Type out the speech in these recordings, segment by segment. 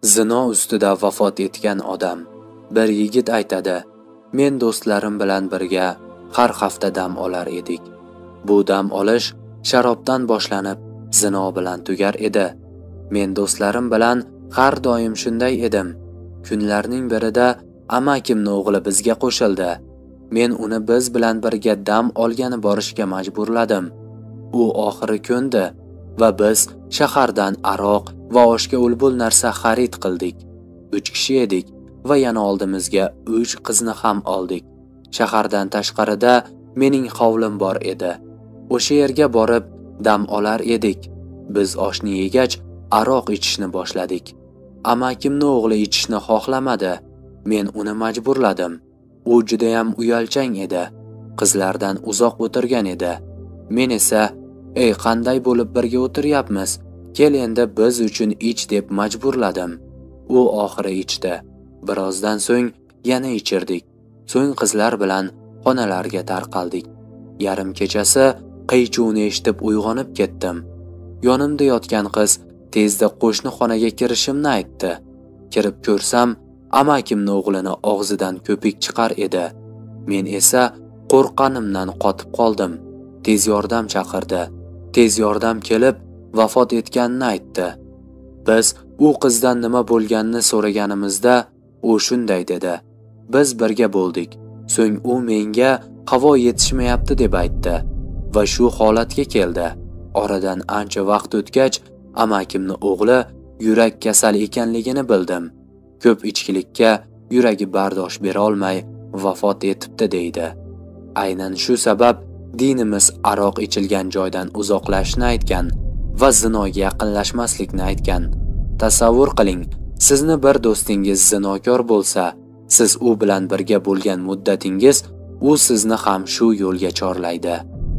Zino ustida vafot etgan odam. Bir yigit aytadi: "Men do'stlarim bilan birga har hafta dam olar edik. Bu dam olish sharobdan boshlanib, zino bilan tugar edi. Men do'stlarim bilan har doim shunday edim. Kunlarning birida amakimning o'g'li bizga qo'shildi. Men uni biz bilan birga dam olgani borishga majburladim. U oxiri ko'ndi va biz shahardan aroq va oshga ulbul narsa xarid qildik. 3 kishi edik va yana oldimizga 3 qizni ham oldik. Shahardan tashqarida mening hovlim bor edi. O'sha yerga borib dam olar edik. Biz oshni yegach aroq ichishni boshladik. Amakimning o'g'li ichishni xohlamadi. Men uni majburladim. U juda ham uyalchang edi. Qizlardan uzoq o'tirgan edi. Men esa: "Ey, qanday bo'lib birga o'tiryapmiz? Kel endi biz uchun ich" deb majburladim. U oxiri ichdi. Birozdan so'ng yana ichirdik. So'ng qizlar bilan xonalarga tarqaldik. Yarim kechasi qiy-chuvni eshitib uyg'onib ketdim. Yonimda yotgan qiz tezda qo'shni xonaga kirishimni aytdi. Kirib ko'rsam, amakimning o'g'lini og'zidan ko'pik chiqar edi. Men esa qo'rqqanimdan qotib qoldim. Tez yordam chaqirdi. Tez yordam kelib vafot etganini aytdi. Biz u qizdan nima bo'lganini so'raganimizda u shunday dedi: "Biz birga bo'ldik. So'ng u menga havo yetishmayapti deb aytdi va shu holatga keldi. Oradan ancha vaqt o'tgach, amakimning o'g'li yurak kasali ekanligini bildim. Ko'p ichkilikka yuragi bardosh bera olmay vafot etibdi" deydi. Aynan shu sabab dinimiz aroq ichilgan joydan uzoqlashni aytgan va zinoga yaqinlashmaslikni aytgan. Tasavvur qiling, sizni bir do'stingiz zinokor bo'lsa, siz u bilan birga bo'lgan muddatingiz u sizni ham shu yo'lga chorlaydi.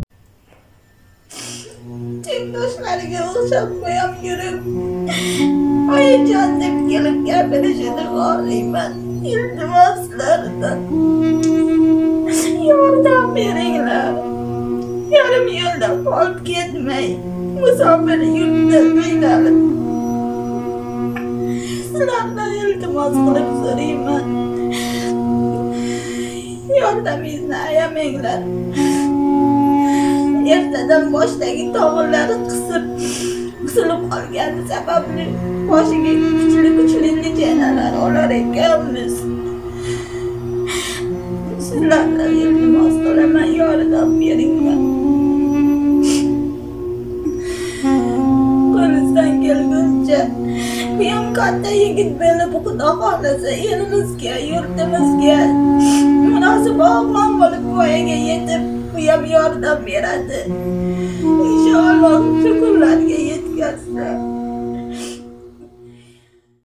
Tengdoshlariga o'xshab qo'yam yurib, oyijon deb kelib gapirishini xohlayman. Iltimos sizlardan yordam beringlar. Yarim yo'lda qolib ketmay, musofir yurtda qiynalib. Sizlardan iltimos qilib so'rayman. Yordamingizni ayamanglar. Ertadan boshdagi to'g'illari qisilib qolgani sababli boshiga kuchli nijanalar olar ekanmiz. Sizlardan iltimos qilaman, yordam beringlar. Qo'lingizdan kelguncha bu ham katta yigit bo'lib, Xudo xohlasa elimizga, yurtimizga munosib o'g'lon bo'lib voyaga yetib, bu ham yordam beradi. İnşallah.